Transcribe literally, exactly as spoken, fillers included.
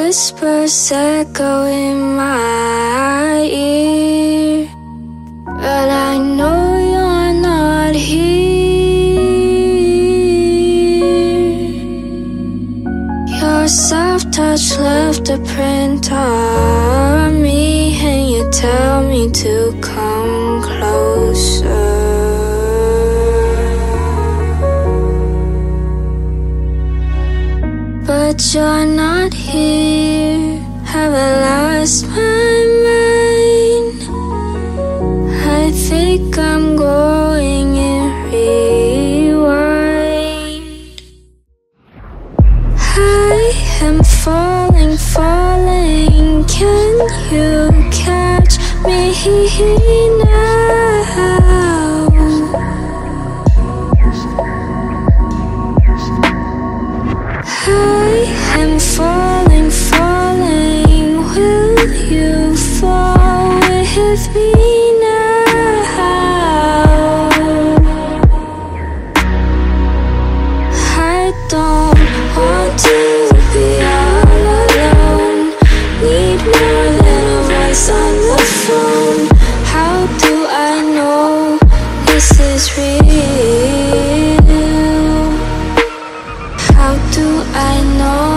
whispers echo in my ear, but I know you're not here. Your soft touch left a print on me, and you tell me to come closer. But you're not here. Have I lost my mind? I think I'm going in rewind. I am falling, falling. Can you catch me now? I am falling, falling. Will you fall with me now? I don't want to be all alone. Need more than a voice on the phone. How do I know this is real? How do I know?